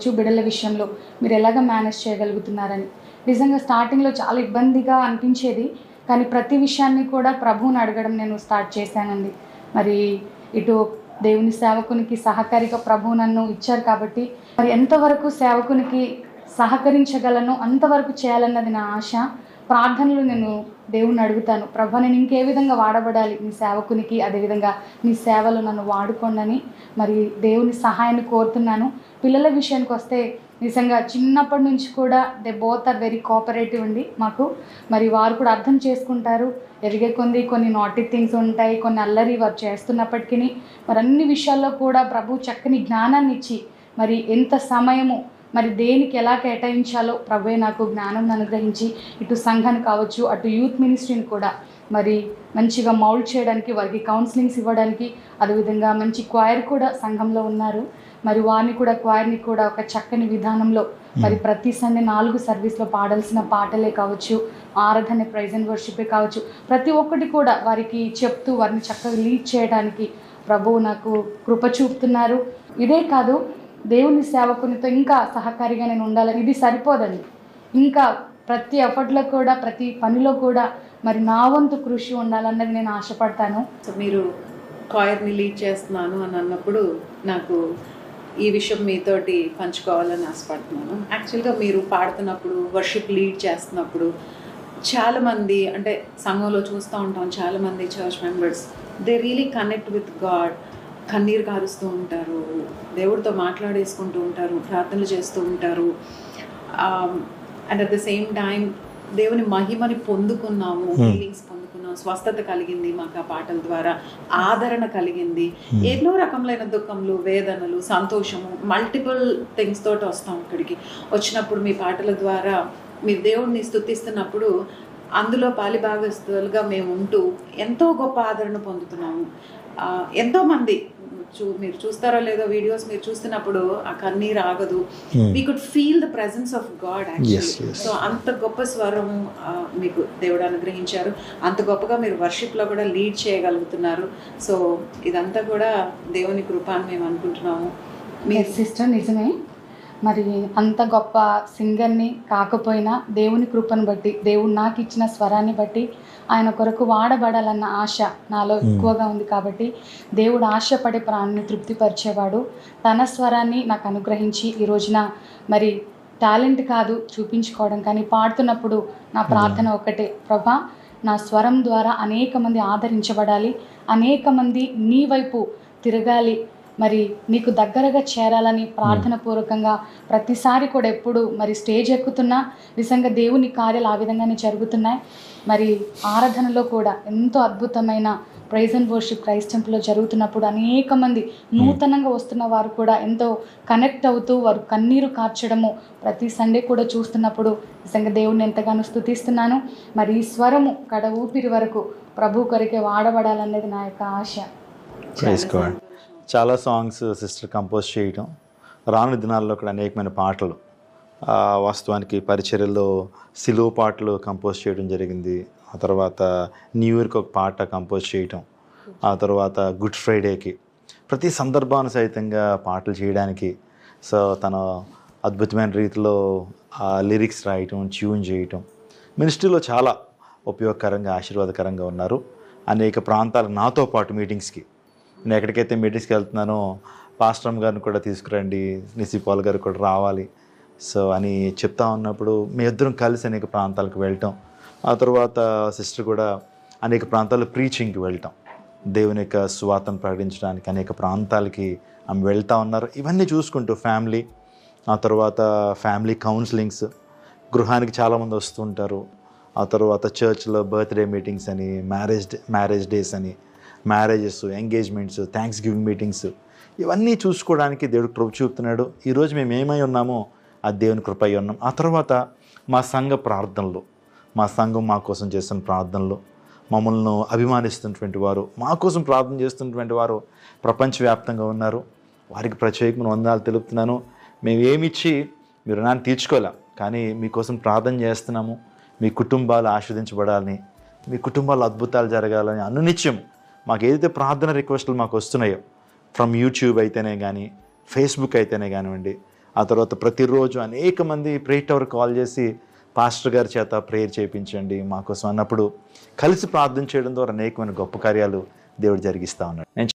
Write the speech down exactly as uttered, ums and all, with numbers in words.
బిడ్డల విషయంలో మీరు ఎలాగ మేనేజ్ చేయగలుగుతున్నారని. నిజంగా స్టార్టింగ్లో చాలా ఇబ్బందిగా అనిపించేది, కానీ ప్రతి విషయాన్ని కూడా ప్రభువుని అడగడం నేను స్టార్ట్ చేశానండి. మరి ఇటు దేవుని సేవకునికి సహకారిగా ప్రభువు నన్ను ఇచ్చారు కాబట్టి మరి ఎంతవరకు సేవకునికి సహకరించగలను అంతవరకు చేయాలన్నది నా ఆశ. ప్రార్థనలు నేను దేవుణ్ణి అడుగుతాను, ప్రభా నేను ఇంకే విధంగా వాడబడాలి మీ సేవకునికి, అదేవిధంగా మీ సేవలో నన్ను వాడుకోండి. మరి దేవుని సహాయాన్ని కోరుతున్నాను. పిల్లల విషయానికి వస్తే నిజంగా చిన్నప్పటి నుంచి కూడా they both are very cooperative అండి మాకు. మరి వారు కూడా అర్థం చేసుకుంటారు. ఎదిగే కొంది కొన్ని నాటీ థింగ్స్ ఉంటాయి, కొన్ని అల్లరి వారు చేస్తున్నప్పటికీ మరి అన్ని విషయాల్లో కూడా ప్రభు చక్కని జ్ఞానాన్ని ఇచ్చి మరి ఎంత సమయము మరి దేనికి ఎలా కేటాయించాలో ప్రభువే నాకు జ్ఞానం అనుగ్రహించి ఇటు సంఘాన్ని కావచ్చు అటు యూత్ మినిస్ట్రీని కూడా మరి మంచిగా మౌల్డ్ చేయడానికి, వారికి కౌన్సిలింగ్స్ ఇవ్వడానికి, అదేవిధంగా మంచి క్వైర్ కూడా సంఘంలో ఉన్నారు. మరి వారిని కూడా క్వైర్ని కూడా ఒక చక్కని విధానంలో మరి ప్రతి సండే నాలుగు సర్వీస్లో పాడాల్సిన పాటలే కావచ్చు, ఆరాధన ప్రైజ్ అండ్ వర్షిపే కావచ్చు, ప్రతి ఒక్కటి కూడా వారికి చెప్తూ వారిని చక్కగా లీడ్ చేయడానికి ప్రభువు నాకు కృప చూపుతున్నారు. ఇదే కాదు, దేవుని సేవకునితో ఇంకా సహకారిగా నేను ఉండాలని, ఇది సరిపోదండి, ఇంకా ప్రతి ఎఫర్ట్లో కూడా ప్రతి పనిలో కూడా మరి నా వంతు కృషి ఉండాలన్నది నేను ఆశపడతాను. సో మీరు కాయర్ని లీడ్ చేస్తున్నాను అని అన్నప్పుడు నాకు ఈ విషయం మీతోటి పంచుకోవాలని ఆశపడుతున్నాను. యాక్చువల్గా మీరు పాడుతున్నప్పుడు, వర్షిప్ లీడ్ చేస్తున్నప్పుడు చాలామంది అంటే సంఘంలో చూస్తూ ఉంటాం, చాలామంది church members they really connect with God. కన్నీరు కారుస్తూ ఉంటారు, దేవుడితో మాట్లాడేసుకుంటూ ఉంటారు, ప్రార్థనలు చేస్తూ ఉంటారు. And at the same time దేవుని మహిమని పొందుకున్నాము, ఫీలింగ్స్ పొందుకున్నాము, స్వస్థత కలిగింది మాకు ఆ పాటల ద్వారా, ఆదరణ కలిగింది. ఎన్నో రకములైన దుఃఖములు, వేదనలు, సంతోషము, మల్టిపుల్ థింగ్స్ తోటి వస్తాం ఇక్కడికి. వచ్చినప్పుడు మీ పాటల ద్వారా మీ దేవుడిని స్తుతిస్తున్నప్పుడు అందులో పాలిభాగస్తులుగా మేము ఉంటూ ఎంతో గొప్ప ఆదరణ పొందుతున్నాము. ఎంతోమంది చూ మీరు చూస్తారో లేదో వీడియోస్ మీరు చూస్తున్నప్పుడు ఆ కన్నీరు ఆగదు. We could feel the presence of God actually. So అంత గొప్ప స్వరం మీకు దేవుడు అనుగ్రహించారు, అంత గొప్పగా మీరు వర్షిప్లో కూడా లీడ్ చేయగలుగుతున్నారు. సో ఇదంతా కూడా దేవుని కృప అని మేము అనుకుంటున్నాము. మీ సిస్టర్ నిజమే, మరి అంత గొప్ప సింగర్ని కాకపోయినా దేవుని కృపను బట్టి, దేవుడు నాకు ఇచ్చిన స్వరాన్ని బట్టి ఆయన కొరకు వాడబడాలన్న ఆశ నాలో ఎక్కువగా ఉంది. కాబట్టి దేవుడు ఆశపడే ప్రాణాన్ని తృప్తిపరిచేవాడు. తన స్వరాన్ని నాకు అనుగ్రహించి ఈ రోజున మరి టాలెంట్ కాదు చూపించుకోవడం, కానీ పాడుతున్నప్పుడు నా ప్రార్థన ఒకటే, ప్రభా నా స్వరం ద్వారా అనేక మంది ఆదరించబడాలి, అనేక మంది నీ వైపు తిరగాలి, మరి నీకు దగ్గరగా చేరాలని ప్రార్థన పూర్వకంగా ప్రతిసారి కూడా ఎప్పుడు మరి స్టేజ్ ఎక్కుతున్నా నిజంగా దేవుని కార్యాలు ఆ విధంగానే జరుగుతున్నాయి. మరి ఆరాధనలో కూడా ఎంతో అద్భుతమైన ప్రైజ్ అండ్ వర్షిప్ క్రైస్ట్ టెంపుల్లో జరుగుతున్నప్పుడు అనేక మంది నూతనంగా వస్తున్న వారు కూడా ఎంతో కనెక్ట్ అవుతూ వారు కన్నీరు కార్చడము ప్రతి సండే కూడా చూస్తున్నప్పుడు నిజంగా దేవుణ్ణి ఎంతగానో స్తుతిస్తున్నాను. మరి ఈ స్వరము కడ ఊపిరి వరకు ప్రభు కొరికే వాడబడాలనేది నా యొక్క ఆశ. చాలా సాంగ్స్ సిస్టర్ కంపోజ్ చేయటం, రాను దినాల్లో కూడా అనేకమైన పాటలు, వాస్తవానికి పరిచర్యల్లో సిలువ పాటలు కంపోజ్ చేయడం జరిగింది. ఆ తర్వాత న్యూ ఇయర్కి ఒక పాట కంపోజ్ చేయటం, ఆ తర్వాత గుడ్ ఫ్రైడేకి ప్రతి సందర్భాన్ని సైతంగా పాటలు చేయడానికి సో తన అద్భుతమైన రీతిలో లిరిక్స్ రాయటం, ట్యూన్ చేయటం, మినిస్ట్రీలో చాలా ఉపయోగకరంగా ఆశీర్వాదకరంగా ఉన్నారు. అనేక ప్రాంతాలు నాతో పాటు మీటింగ్స్కి, నేను ఎక్కడికైతే మీటింగ్స్కి వెళ్తున్నానో పాస్టర్ గారిని కూడా తీసుకురండి, నిసిపాల్ గారు కూడా రావాలి సో అని చెప్తా ఉన్నప్పుడు మీ ఇద్దరం కలిసి అనేక ప్రాంతాలకు వెళ్ళటం, ఆ తర్వాత సిస్టర్ కూడా అనేక ప్రాంతాల్లో ప్రీచింగ్కి వెళ్ళటం, దేవుని యొక్క సువార్తను ప్రకటించడానికి అనేక ప్రాంతాలకి ఆమె వెళ్తూ ఉన్నారు. ఇవన్నీ చూసుకుంటూ ఫ్యామిలీ, ఆ తర్వాత ఫ్యామిలీ కౌన్సిలింగ్స్, గృహానికి చాలామంది వస్తుంటారు, ఆ తర్వాత చర్చ్లో బర్త్డే మీటింగ్స్ అని, మ్యారేజ్ డే మ్యారేజ్ డేస్ అని, marriages, engagements, thanksgiving meetings, ఇవన్నీ చూసుకోవడానికి దేవుడు కృప చూపుతున్నాడు. ఈరోజు మేము ఏమై ఉన్నామో ఆ దేవుని కృప అయి ఉన్నాం. ఆ తర్వాత మా సంఘ ప్రార్థనలు, మా సంఘం మా కోసం చేస్తున్న ప్రార్థనలు, మమ్మల్ని అభిమానిస్తున్నటువంటి వారు, మా కోసం ప్రార్థన చేస్తున్నటువంటి వారు ప్రపంచవ్యాప్తంగా ఉన్నారు. వారికి ప్రత్యేకమైన వందనాలు తెలుపుతున్నాను. మేము ఏమిచ్చి మీరు రుణాన్ని తీర్చుకోలే, కానీ మీకోసం ప్రార్థన చేస్తున్నాము. మీ కుటుంబాలు ఆస్వాదించబడాలని, మీ కుటుంబాల్లో అద్భుతాలు జరగాలని అనునిత్యం మాకు ఏదైతే ప్రార్థన రిక్వెస్ట్లు మాకు వస్తున్నాయో, ఫ్రమ్ యూట్యూబ్ అయితేనే కానీ, ఫేస్బుక్ అయితేనే కానివ్వండి, ఆ తర్వాత ప్రతిరోజు అనేక మంది ప్రేయర్ టవర్ కాల్ చేసి పాస్టర్ గారి చేత ప్రేయర్ చేయించండి మా కోసం అన్నప్పుడు కలిసి ప్రార్థన చేయడం ద్వారా అనేకమైన గొప్ప కార్యాలు దేవుడు జరిగిస్తూ ఉన్నాడు. నేను